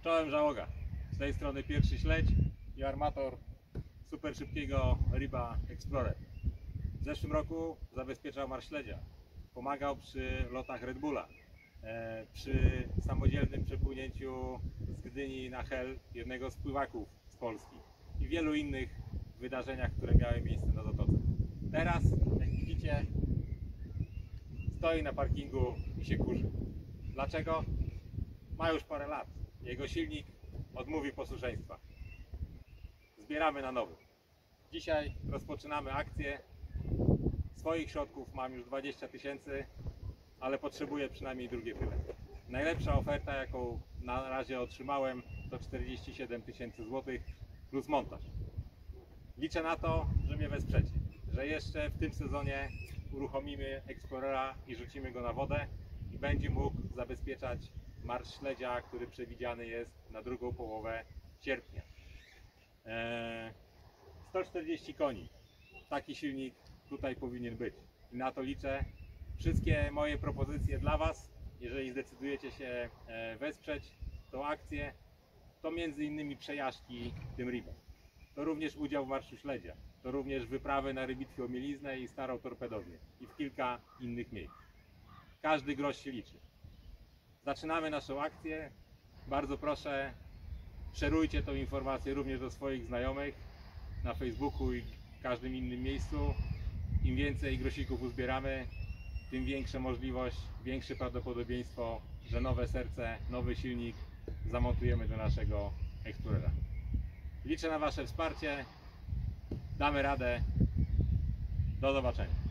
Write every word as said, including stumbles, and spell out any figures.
Czołem załoga. Z tej strony pierwszy śledź i armator super szybkiego Riba Explorer. W zeszłym roku zabezpieczał marsz śledzia. Pomagał przy lotach Red Bulla, e, przy samodzielnym przepłynięciu z Gdyni na Hel jednego z pływaków z Polski i wielu innych wydarzeniach, które miały miejsce na zatoce. Teraz, jak widzicie, stoi na parkingu i się kurzy. Dlaczego? Ma już parę lat. Jego silnik odmówi posłuszeństwa. Zbieramy na nowy. Dzisiaj rozpoczynamy akcję. Swoich środków mam już dwadzieścia tysięcy, ale potrzebuję przynajmniej drugie tyle. Najlepsza oferta, jaką na razie otrzymałem, to czterdzieści siedem tysięcy złotych plus montaż. Liczę na to, że mnie wesprzecie, że jeszcze w tym sezonie uruchomimy Explorera i rzucimy go na wodę i będzie mógł zabezpieczać marsz śledzia, który przewidziany jest na drugą połowę sierpnia. Eee, sto czterdzieści koni. Taki silnik tutaj powinien być. I na to liczę. Wszystkie moje propozycje dla Was, jeżeli zdecydujecie się wesprzeć tą akcję, to między innymi przejażdżki tym Ribem. To również udział w Marszu Śledzia. To również wyprawy na rybitwie o mieliznę i starą torpedownię. I w kilka innych miejsc. Każdy grosz się liczy. Zaczynamy naszą akcję. Bardzo proszę, szerujcie tę informację również do swoich znajomych na Facebooku i w każdym innym miejscu. Im więcej grosików uzbieramy, tym większa możliwość, większe prawdopodobieństwo, że nowe serce, nowy silnik zamontujemy do naszego Explorera. Liczę na Wasze wsparcie. Damy radę. Do zobaczenia.